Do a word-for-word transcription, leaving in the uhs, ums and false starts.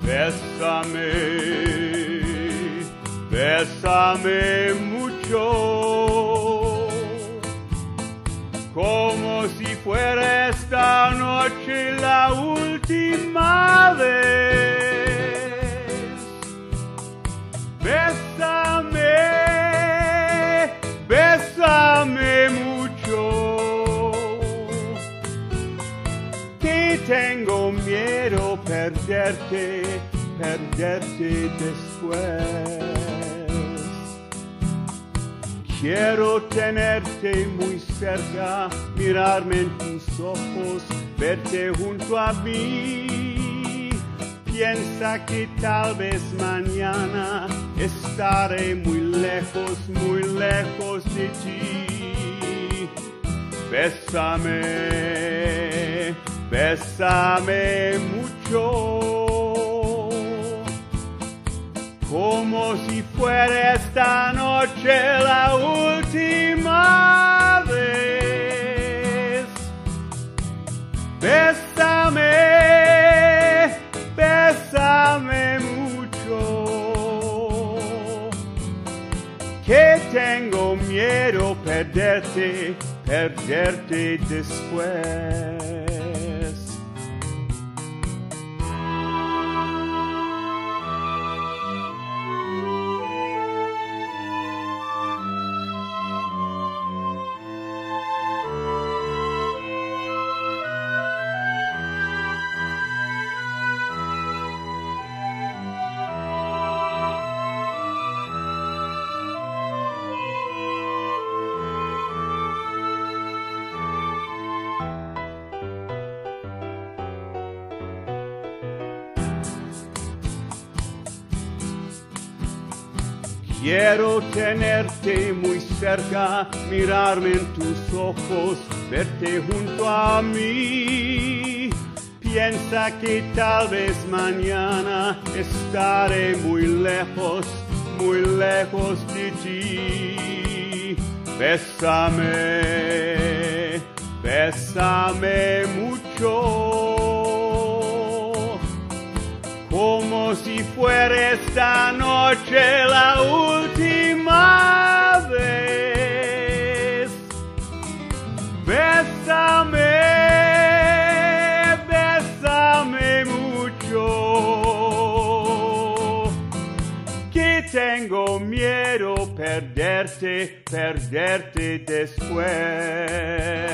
Bésame, bésame mucho, como si fuera esta noche la última vez. Bésame, bésame mucho, que tengo miedo perderte, perderte después. Quiero tenerte muy cerca, mirarme en tus ojos, verte junto a mí. Piensa que tal vez mañana estaré muy lejos, muy lejos de ti. Bésame, bésame mucho, como si fuera esta noche la última vez. Bésame, bésame mucho, que tengo miedo perderte, perderte después. Quiero tenerte muy cerca, mirarme en tus ojos, verte junto a mí. Piensa que tal vez mañana estaré muy lejos, muy lejos de ti. Bésame, bésame mucho, como si fuera esta noche la última vez. Bésame, bésame mucho, que tengo miedo perderte, perderte después.